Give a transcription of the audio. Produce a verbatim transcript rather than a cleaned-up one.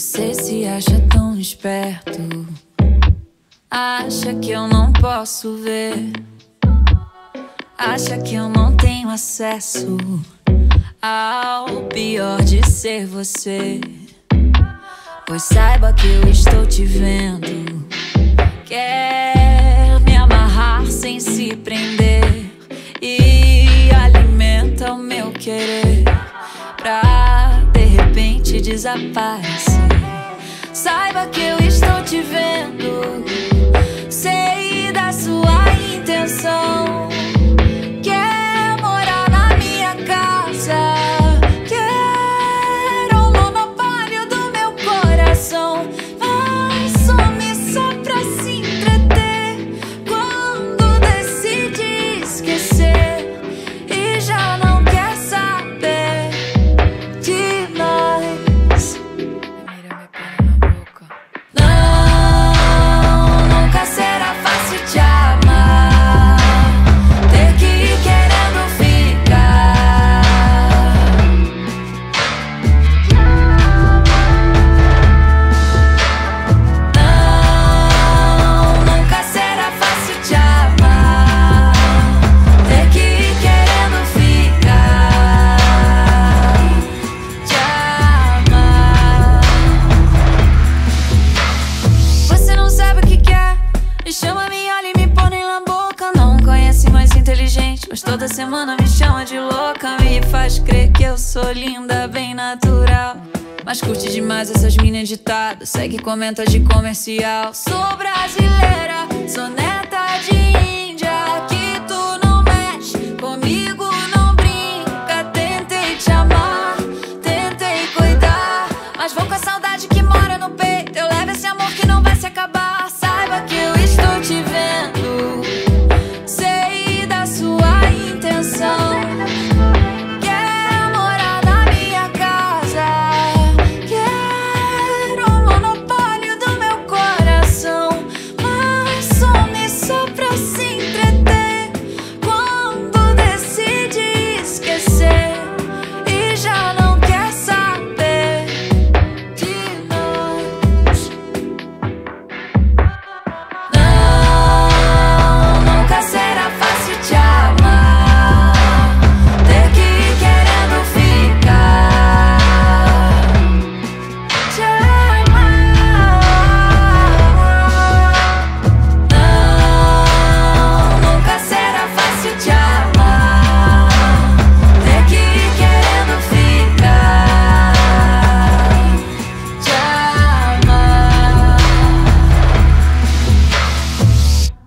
Você se acha tão esperto, acha que eu não posso ver, acha que eu não tenho acesso ao pior de ser você. Pois saiba que eu estou te vendo, quer me amarrar sem se prender e alimenta o meu querer pra de repente desaparecer. Saiba que eu estou te vendo, sei da sua intenção. Quer morar na minha casa, quer o monopólio do meu coração, mas some só pra se entreter quando decide esquecer e já não quer saber de nós. Não, nunca será fácil te amar, ter que ir querendo ficar. Não, nunca será fácil te amar, ter que ir querendo ficar, te amar. Você não sabe o que quer, me chama, me olha e me põe na boca. Não conhece mais inteligente, mas toda semana me chama de louca. Me faz crer que eu sou linda, bem natural, mas curte demais essas minas editadas, segue e comenta de comercial. Sou brasileira, sou neta de